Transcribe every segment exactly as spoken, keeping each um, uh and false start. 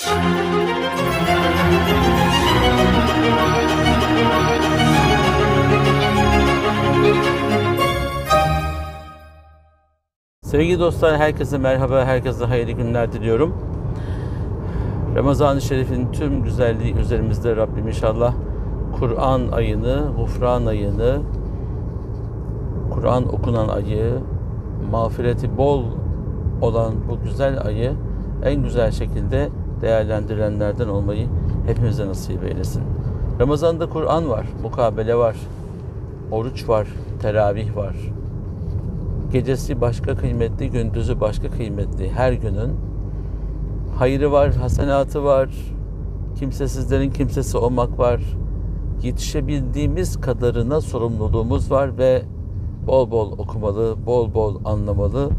Sevgili dostlar, herkese merhaba, herkese hayırlı günler diliyorum. Ramazan-ı Şerif'in tüm güzelliği üzerimizde Rabbim inşallah Kur'an ayını, gufran ayını, Kur'an okunan ayı, mağfireti bol olan bu güzel ayı en güzel şekilde değerlendirenlerden olmayı hepimize nasip eylesin. Ramazan'da Kur'an var, mukabele var, oruç var, teravih var. Gecesi başka kıymetli, gündüzü başka kıymetli. Her günün hayrı var, hasenatı var. Kimsesizlerin kimsesi olmak var. Yetişebildiğimiz kadarına sorumluluğumuz var ve bol bol okumalı, bol bol anlamalı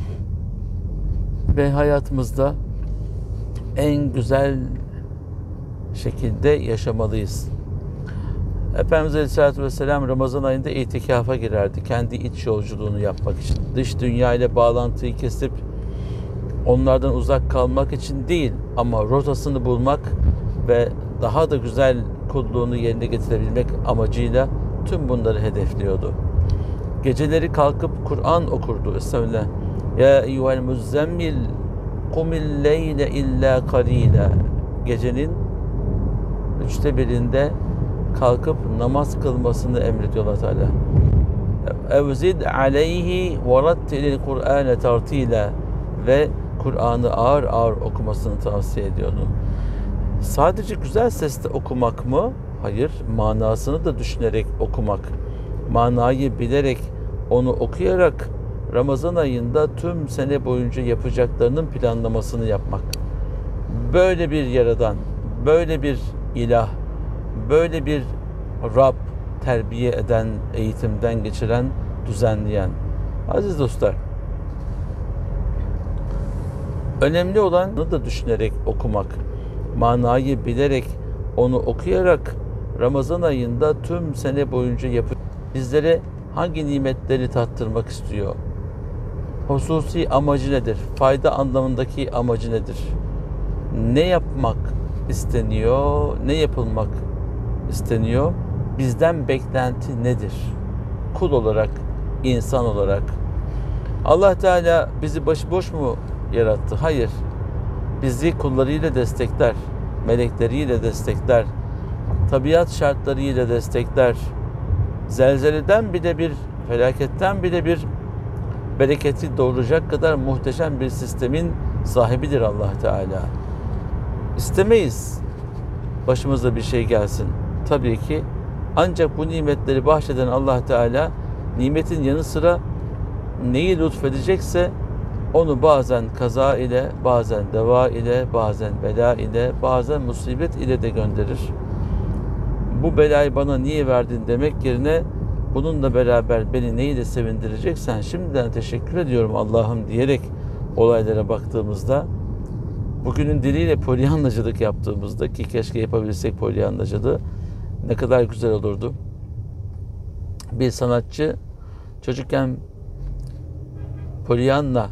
ve hayatımızda en güzel şekilde yaşamalıyız. Efendimiz Aleyhisselatü Vesselam Ramazan ayında itikafa girerdi. Kendi iç yolculuğunu yapmak için. Dış dünya ile bağlantıyı kesip onlardan uzak kalmak için değil ama rotasını bulmak ve daha da güzel kulluğunu yerine getirebilmek amacıyla tüm bunları hedefliyordu. Geceleri kalkıp Kur'an okurdu. Estağfirullah. Ya eyyuhel muzzemmil kumil leyle illa qalila. Gecenin üçte birinde kalkıp namaz kılmasını emrediyor Allah Teala. Evzid aleyhi ve rattilil Kur'ane tartila ve Kur'an'ı ağır ağır okumasını tavsiye ediyordu. Sadece güzel sesle okumak mı? Hayır, manasını da düşünerek okumak. Manayı bilerek, onu okuyarak Ramazan ayında tüm sene boyunca yapacaklarının planlamasını yapmak. Böyle bir yaradan, böyle bir ilah, böyle bir Rab terbiye eden, eğitimden geçiren, düzenleyen. Aziz dostlar, önemli olanı da düşünerek okumak, manayı bilerek, onu okuyarak Ramazan ayında tüm sene boyunca yapıp bizlere hangi nimetleri tattırmak istiyor? Hususi amacı nedir? Fayda anlamındaki amacı nedir? Ne yapmak isteniyor? Ne yapılmak isteniyor? Bizden beklenti nedir? Kul olarak, insan olarak. Allah Teala bizi başıboş mu yarattı? Hayır. Bizi kullarıyla destekler, melekleriyle destekler, tabiat şartlarıyla destekler. Zelzeleden bile bir, felaketten bile bir bereketi doğuracak kadar muhteşem bir sistemin sahibidir Allah Teala. İstemeyiz başımıza bir şey gelsin. Tabii ki ancak bu nimetleri bahşeden Allah Teala nimetin yanı sıra neyi lütfedecekse onu bazen kaza ile, bazen deva ile, bazen bela ile, bazen musibet ile de gönderir. Bu belayı bana niye verdin demek yerine bununla beraber beni neyle sevindireceksen şimdiden teşekkür ediyorum Allah'ım diyerek olaylara baktığımızda, bugünün diliyle polyanlacılık yaptığımızda, ki keşke yapabilsek polyanlacılığı, ne kadar güzel olurdu. Bir sanatçı çocukken Pollyanna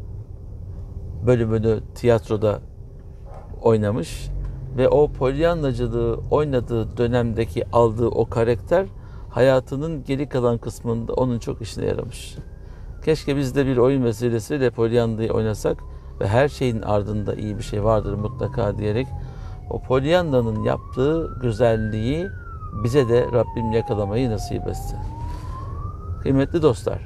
bölümünü tiyatroda oynamış ve o polyanlacılığı oynadığı dönemdeki aldığı o karakter hayatının geri kalan kısmında onun çok işine yaramış. Keşke biz de bir oyun vesilesiyle Pollyanna'yı oynasak ve her şeyin ardında iyi bir şey vardır mutlaka diyerek o Pollyanna'nın yaptığı güzelliği bize de Rabbim yakalamayı nasip etsin. Kıymetli dostlar,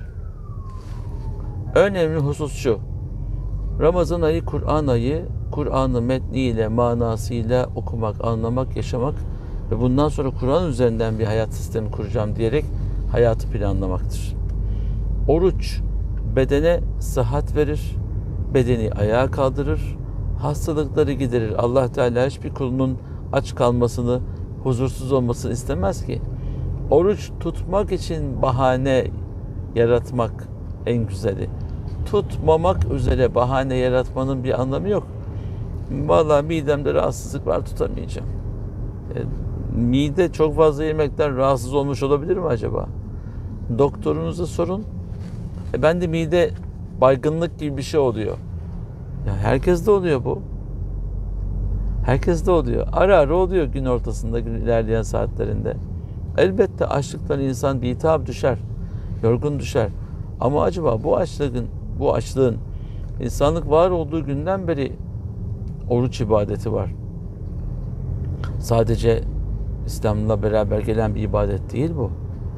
önemli husus şu: Ramazan ayı Kur'an ayı, Kur'an'ı metniyle, manasıyla okumak, anlamak, yaşamak ve bundan sonra Kur'an üzerinden bir hayat sistemi kuracağım diyerek hayatı planlamaktır. Oruç bedene sıhhat verir, bedeni ayağa kaldırır, hastalıkları giderir. Allah Teala hiçbir kulunun aç kalmasını, huzursuz olmasını istemez ki. Oruç tutmak için bahane yaratmak en güzeli. Tutmamak üzere bahane yaratmanın bir anlamı yok. Vallahi midemde rahatsızlık var, tutamayacağım. E, mide çok fazla yemekten rahatsız olmuş olabilir mi acaba? Doktorunuza sorun. E, ben de mide baygınlık gibi bir şey oluyor. Ya herkes de oluyor bu. Herkes de oluyor. Ara ara oluyor gün ortasında, gün ilerleyen saatlerinde. Elbette açlıktan insan bitap düşer, yorgun düşer. Ama acaba bu açlığın, bu açlığın insanlık var olduğu günden beri oruç ibadeti var. Sadece İslam'la beraber gelen bir ibadet değil bu.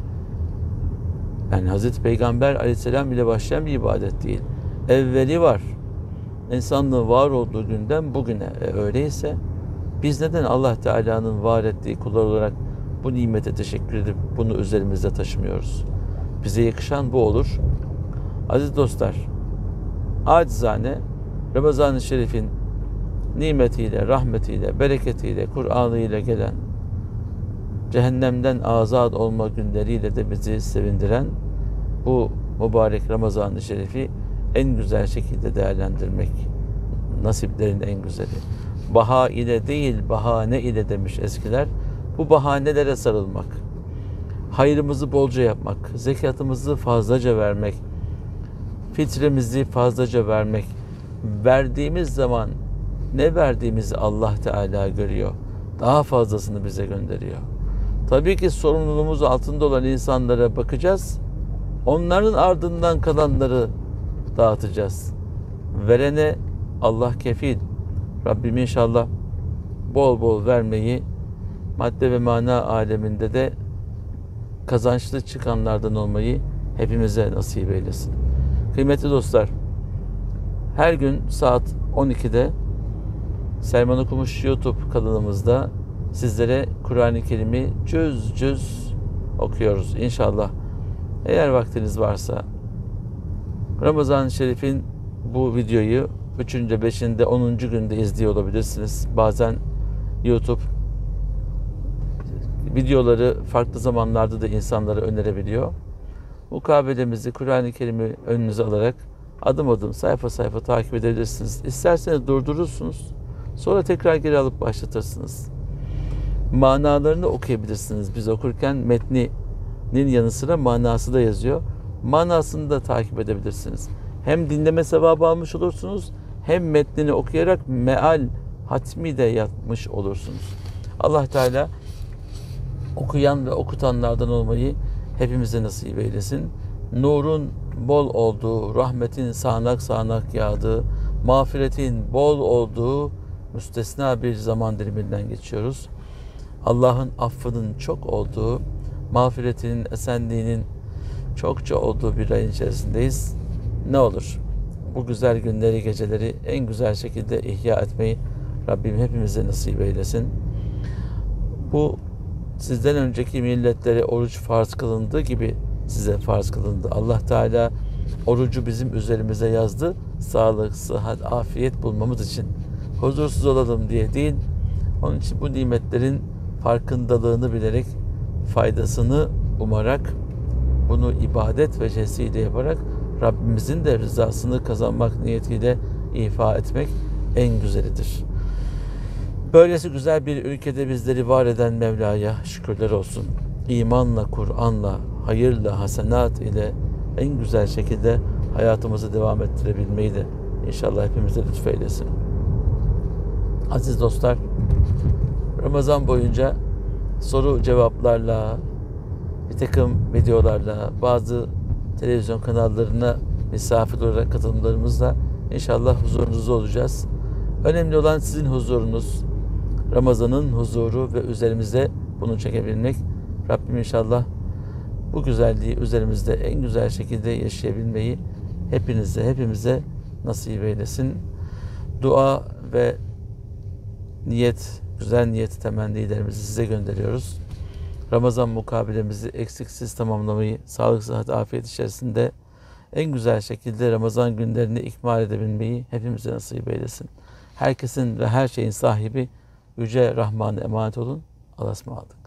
Yani Hazreti Peygamber Aleyhisselam ile başlayan bir ibadet değil. Evveli var. İnsanlığın var olduğu günden bugüne. E öyleyse biz neden Allah Teala'nın var ettiği kullar olarak bu nimete teşekkür edip bunu üzerimizde taşımıyoruz? Bize yakışan bu olur. Aziz dostlar, acizane Ramazan-ı Şerif'in nimetiyle, rahmetiyle, bereketiyle, Kur'an'ıyla gelen, cehennemden azat olma günleriyle de bizi sevindiren bu mübarek Ramazan-ı Şerif'i en güzel şekilde değerlendirmek nasiplerin en güzeli. Baha ile değil, bahane ile demiş eskiler. Bu bahanelere sarılmak, hayrımızı bolca yapmak, zekatımızı fazlaca vermek, fitremizi fazlaca vermek, verdiğimiz zaman ne verdiğimizi Allah Teala görüyor. Daha fazlasını bize gönderiyor. Tabii ki sorumluluğumuz altında olan insanlara bakacağız. Onların ardından kalanları dağıtacağız. Verene Allah kefil. Rabbim inşallah bol bol vermeyi, madde ve mana aleminde de kazançlı çıkanlardan olmayı hepimize nasip eylesin. Kıymetli dostlar, her gün saat on ikide Selman Okumuş YouTube kanalımızda sizlere Kur'an-ı Kerim'i cüz cüz okuyoruz inşallah. Eğer vaktiniz varsa Ramazan-ı Şerif'in bu videoyu üçüncü, beşinci, onuncu günde izliyor olabilirsiniz. Bazen YouTube videoları farklı zamanlarda da insanlara önerebiliyor. Mukabelemizi, Kur'an-ı Kerim'i önünüze alarak adım adım, sayfa sayfa takip edebilirsiniz. İsterseniz durdurursunuz. Sonra tekrar geri alıp başlatırsınız. Manalarını okuyabilirsiniz. Biz okurken metninin yanı sıra manası da yazıyor. Manasını da takip edebilirsiniz. Hem dinleme sevabı almış olursunuz, hem metnini okuyarak meal, hatmi de yapmış olursunuz. Allah Teala okuyan ve okutanlardan olmayı hepimize nasip eylesin. Nurun bol olduğu, rahmetin sağanak sağanak yağdığı, mağfiretin bol olduğu müstesna bir zaman diliminden geçiyoruz. Allah'ın affının çok olduğu, mağfiretinin, esenliğinin çokça olduğu bir ayın içerisindeyiz. Ne olur bu güzel günleri, geceleri en güzel şekilde ihya etmeyi Rabbim hepimize nasip eylesin. Bu sizden önceki milletlere oruç farz kılındığı gibi size farz kılındı. Allah Teala orucu bizim üzerimize yazdı. Sağlık, sıhhat, afiyet bulmamız için. Huzursuz olalım diye değil. Onun için bu nimetlerin farkındalığını bilerek, faydasını umarak, bunu ibadet vecihesiyle yaparak Rabbimizin de rızasını kazanmak niyetiyle ifa etmek en güzelidir. Böylesi güzel bir ülkede bizleri var eden Mevla'ya şükürler olsun. İmanla, Kur'an'la, hayırla, hasenat ile en güzel şekilde hayatımızı devam ettirebilmeyi de inşallah hepimize lütfeylesin. Aziz dostlar, Ramazan boyunca soru cevaplarla, bir takım videolarla, bazı televizyon kanallarına misafir olarak katılımlarımızla inşallah huzurunuzda olacağız. Önemli olan sizin huzurunuz, Ramazan'ın huzuru ve üzerimize bunu çekebilmek. Rabbim inşallah bu güzelliği üzerimizde en güzel şekilde yaşayabilmeyi hepinize, hepimize nasip eylesin. Dua ve niyet, güzel niyet temennilerimizi size gönderiyoruz. Ramazan mukabelemizi eksiksiz tamamlamayı, sağlık, sıhhat, afiyet içerisinde en güzel şekilde Ramazan günlerini ikmal edebilmeyi hepimize nasip eylesin. Herkesin ve her şeyin sahibi Yüce Rahman'a emanet olun. Allah'a ısmarladık.